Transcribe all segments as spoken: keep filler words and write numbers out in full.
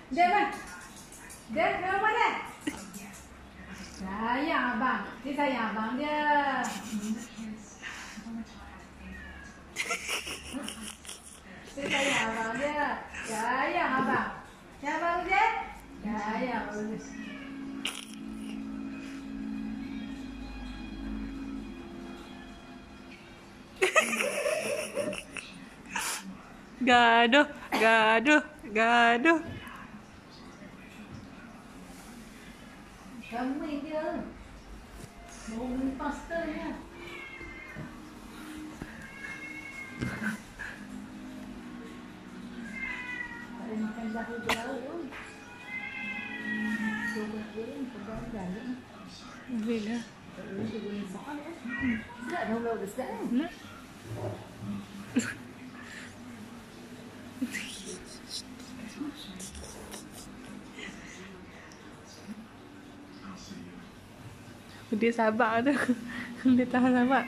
Dia mana? Dia dia mana? Sayang abang. Dia sayang abang dia. Dia sayang abang dia. Sayang abang. Sayang abang dia. Sayang abang dia. Gaduh, gaduh, gaduh. Kamu dia. Mau beli pastanya. Ada makan jauh-jauh. Coba goreng, pegang jalan. Bila? Goreng soal ya. Sedap dah udah sedap kan? Nak? Dia sabar tu. Dia tahan sabar.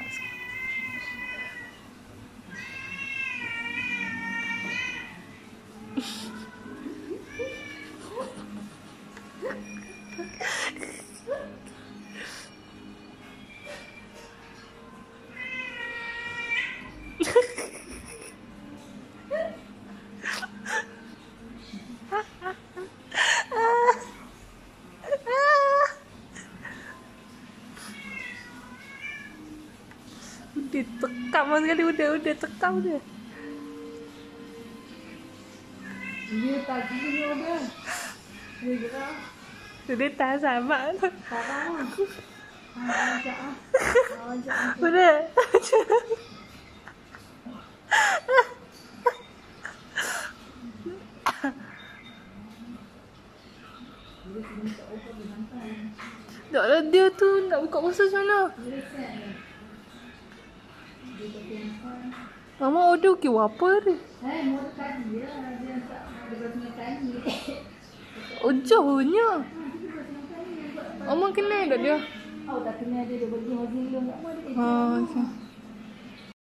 Dia tekam sekali. Udah, udah tekam dia. Dia pagi ni ada. Dia gerak. Dia tahan sabar tu. Tak tahu. Ah, ajak ah. Ajak. Udah. Tak lah dia tu nak buka puasa macam mana? Mama order okey apa ni? Eh, mau dekat dia. Dia tak ada bertanya ni. Oh jauhnya. Mama kenal tak dia? Oh, tak kenal dia. Dia bagi hasil dia. Tak mau dia. Ha, okay.